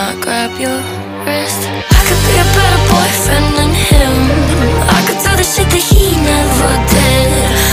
I grab your wrist? I could be a better boyfriend than him. I could do the shit that he never did.